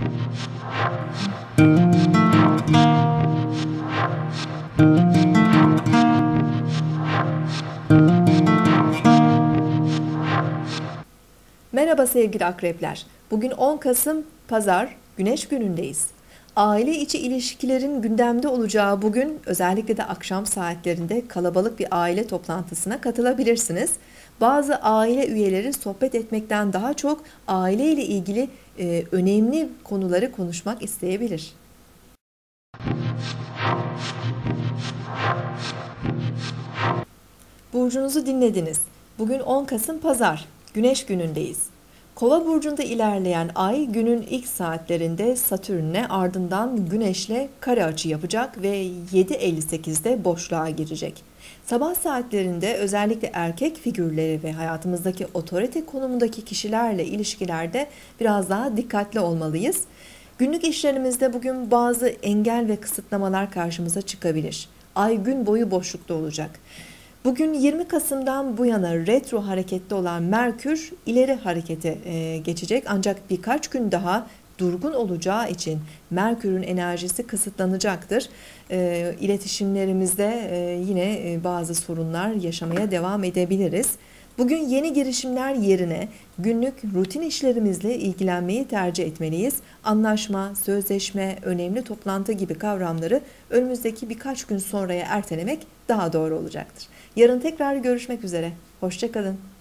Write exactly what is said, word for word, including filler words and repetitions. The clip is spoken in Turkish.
Merhaba sevgili akrepler. Bugün on Kasım Pazar, Güneş günündeyiz. Aile içi ilişkilerin gündemde olacağı bugün özellikle de akşam saatlerinde kalabalık bir aile toplantısına katılabilirsiniz. Bazı aile üyeleri sohbet etmekten daha çok aile ile ilgili e, önemli konuları konuşmak isteyebilir. Burcunuzu dinlediniz. Bugün on Kasım Pazar, Güneş günündeyiz. Kova burcunda ilerleyen ay günün ilk saatlerinde Satürn'le ardından Güneş'le kare açı yapacak ve yedi elli sekizde boşluğa girecek. Sabah saatlerinde özellikle erkek figürleri ve hayatımızdaki otorite konumundaki kişilerle ilişkilerde biraz daha dikkatli olmalıyız. Günlük işlerimizde bugün bazı engel ve kısıtlamalar karşımıza çıkabilir. Ay gün boyu boşlukta olacak. Bugün yirmi Kasım'dan bu yana retro harekette olan Merkür ileri harekete geçecek. Ancak birkaç gün daha durgun olacağı için Merkür'ün enerjisi kısıtlanacaktır. İletişimlerimizde yine bazı sorunlar yaşamaya devam edebiliriz. Bugün yeni girişimler yerine günlük rutin işlerimizle ilgilenmeyi tercih etmeliyiz. Anlaşma, sözleşme, önemli toplantı gibi kavramları önümüzdeki birkaç gün sonraya ertelemek daha doğru olacaktır. Yarın tekrar görüşmek üzere. Hoşça kalın.